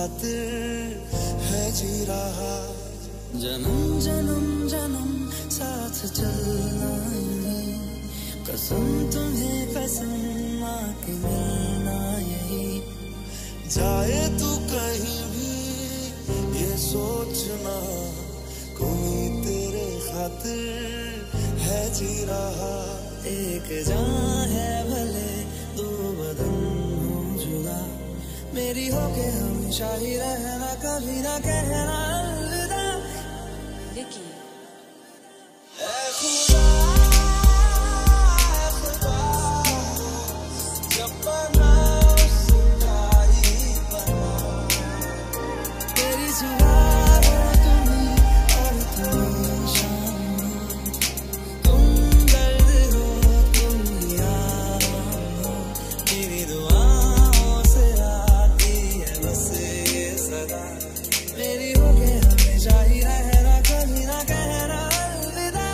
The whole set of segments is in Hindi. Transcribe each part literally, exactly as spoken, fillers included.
खातिर है जी रहा। जन्म जन्म जन्म साथ चलना है, कसम तुम्हें कसम आके मिलना यही। जाए तू कहीं भी ये सोचना, कोई तेरे खातिर है जी रहा। एक जान है भले दो बदन हो जुदा, मेरी होके हमेशा ही रहना, कभी ना कहना अलविदा। विकी ऐ खुदा, ऐ खुदा, जब बना उसका ही बना, तेरी सुबह हो तुम ही और तुम ही शाम, तुम दर्द हो तुम ही आराम हो, मेरी दुआओं से आती है बस ये सदा, मेरी होके हमेशा ही रहना, कभी ना कहना अलविदा।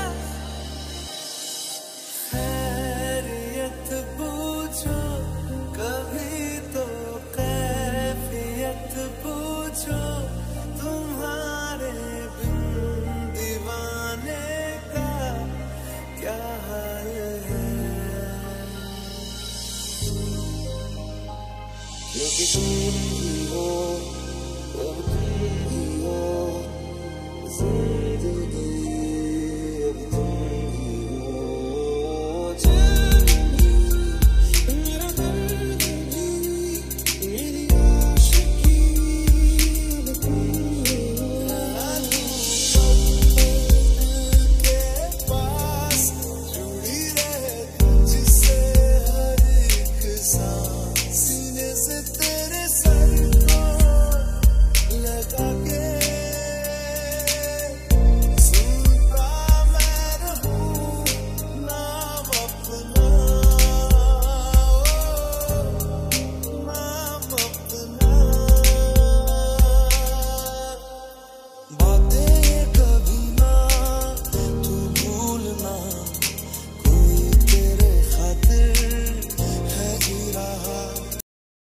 खैरियत पूछो कभी तो कैफियत पूछो, तुम्हारे बिन दीवाने का क्या हाल है। क्योंकि तुम